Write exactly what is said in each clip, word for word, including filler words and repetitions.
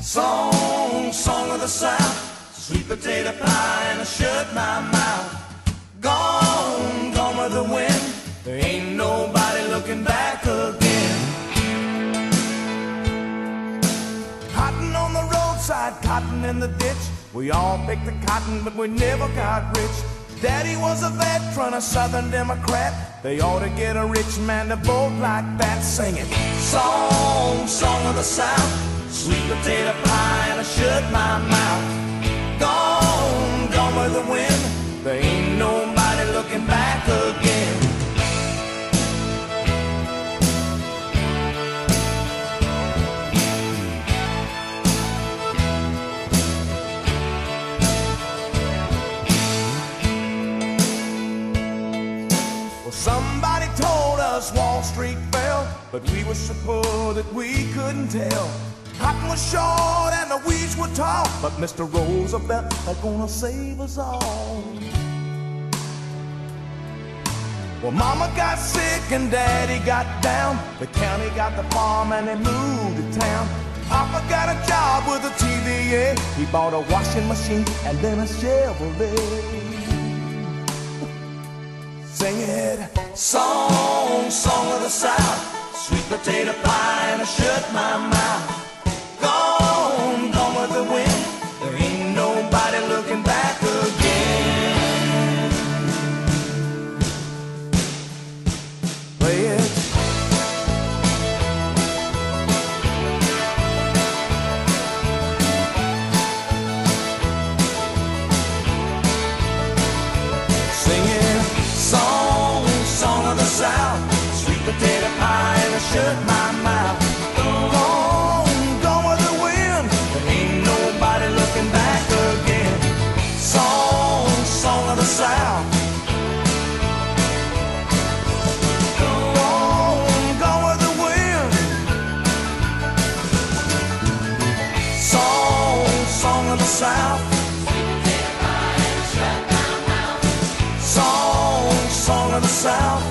Song, song of the South, sweet potato pie and a shirt my mouth. Gone, gone with the wind, there ain't nobody looking back again. Cotton on the roadside, cotton in the ditch. We all picked the cotton, but we never got rich. Daddy was a veteran, a Southern Democrat. They ought to get a rich man to vote like that, singing song, song of the South, sweet potato pie and a shirt my mouth. Gone, gone with the wind, there ain't nobody looking back again. Well, somebody told us Wall Street fell, but we were so poor that we couldn't tell. Cotton was short and the weeds were tall, but Mister Roosevelt is gonna save us all. Well, Mama got sick and Daddy got down. The county got the farm and they moved to town. Papa got a job with a T V A. He bought a washing machine and then a Chevrolet. Sing it, song, song of the South, sweet potato pie and a shirt my mouth. Gone, gone with the wind, there ain't nobody looking back again. Play it. Singing song, song of the South, sweet potato pie and a shirt my mouth. South. Gone, gone with the wind. Song, song of the South. Song, song of the South.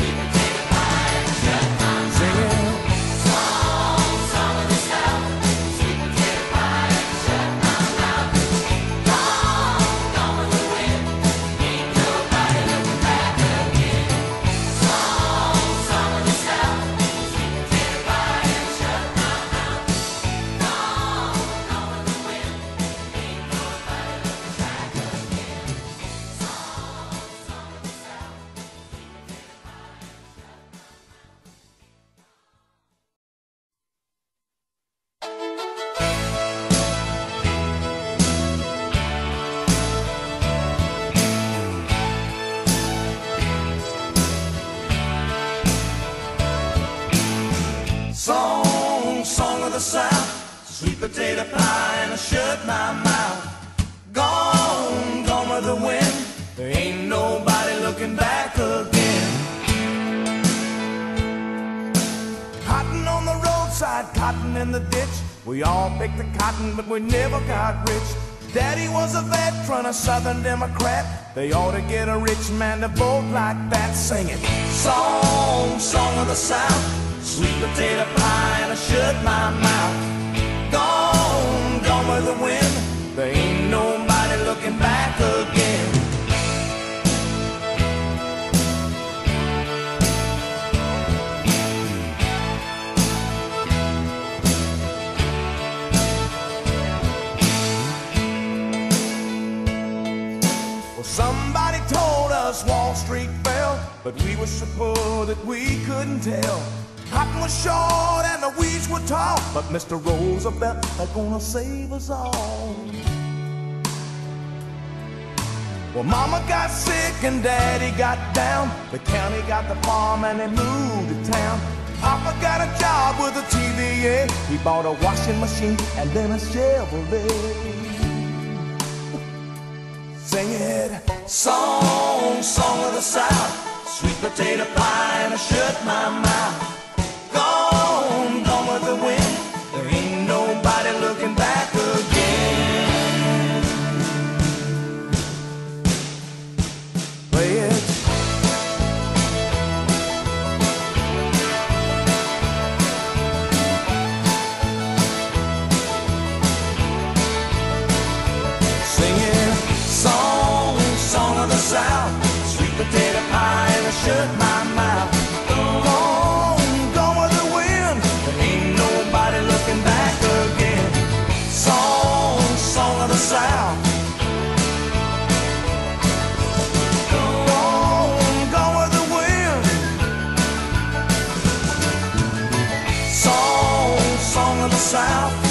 Song, song of the South, sweet potato pie and a shirt my mouth. Gone, gone with the wind, there ain't nobody looking back again. Cotton on the roadside, cotton in the ditch. We all picked the cotton, but we never got rich. Daddy was a veteran, a Southern Democrat. They ought to get a rich man to vote like that, singing song, song of the South, sweet potato pie and a shirt my mouth. Gone, gone with the wind, there ain't nobody looking back again. Well, somebody told us Wall Street fell, but we were so poor that we couldn't tell. Cotton was short and the weeds were tall, but Mister Roosevelt is gonna save us all. Well, Mama got sick and Daddy got down. The county got the farm and they moved to town. Papa got a job with a T V A. He bought a washing machine and then a Chevrolet. Sing it, song, song of the South, sweet potato pie and a shirt my mouth. Gone, gone with the wind, there ain't nobody looking back again. Play it. shut my mouth. Gone, gone with the wind. There ain't nobody looking back again. Song, song of the South. Gone, gone with the wind. Song, song of the South.